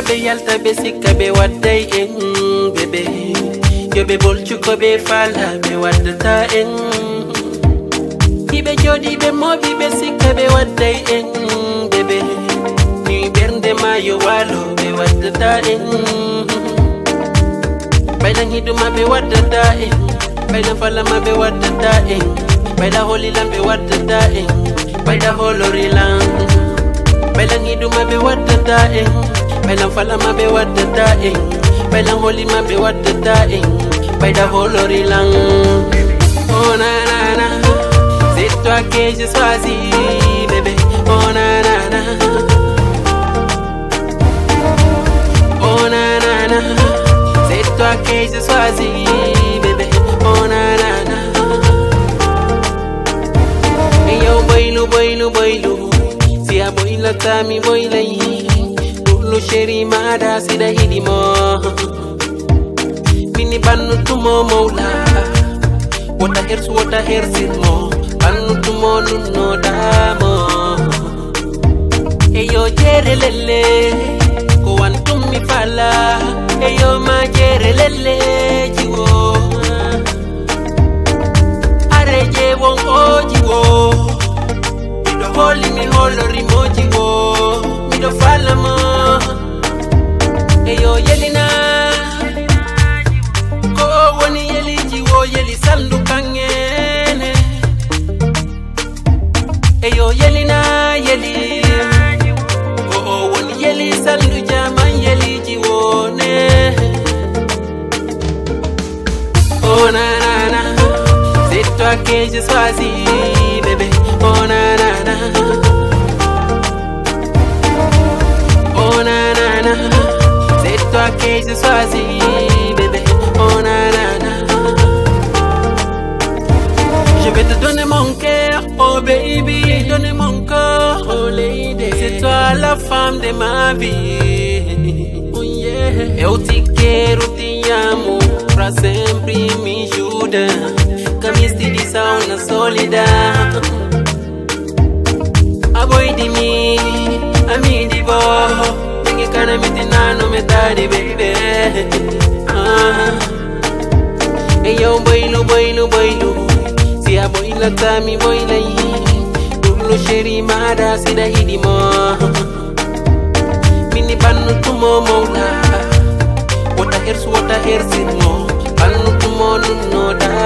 be yalta be sikka be wadday en bebe. Yo be bolchu ko be fala be waddata en. Ibe jodi be mobi be sikka be wadday en bebe. Ni bernde ma yo walo be waddata en. Bailan hiduma be waddata en. Bailan fala ma be waddata en. Baila holy lamb be waddata en. Baila holori lamb. Bailan hiduma be waddata en. Bailan fala ma be waddata en. Bailan holy ma be waddata en. Baila holori lamb. Oh na na na, c'est toi que j'ai choisi, bébé. Oh na na na. Oh na na na, c'est toi que j'ai choisi, bébé. Oh na na na. Hey yo, boilu boilu boilu, si a boila tami boila yi. Lulu chérie mada si da hidimo. Mini banu tumo moula. Wata hers mo. Banu tumo nuno damo. Eyo jere lele, ko wantum mi fala. Eyo ma jere lele jiwo. Areje won o jiwo. Mido holi mi holori mo jiwo. Mido fala mo. Eyo yelina. Ko woni yeli jiwo yeli sandu kangene. Eyo yelina yeli. Oh woni yeli sandu jaman yeli jiwone. Oh na na na, c'est toi que j'ai choisi, bébé. Oh na na na. Oh na na na, c'est toi que j'ai choisi, bébé. Oh na na na. Je vais te donner mon cœur, oh baby, donner mon corps, oh lady. C'est toi la femme de ma vie. Oh yeah. Eu te quero, te amo, pra sempre me ajuda. Caminho de sauna solidão. A boi de mim, a mim de bo. Ninguém cana me tirar no metade, baby. E eu boilu, boilu, boilu. Si a boila tami boila yi. Lulu chérie mada si da hidimo. Mini banu tumo moula. Wata hers mo. Banu tumo nuno da.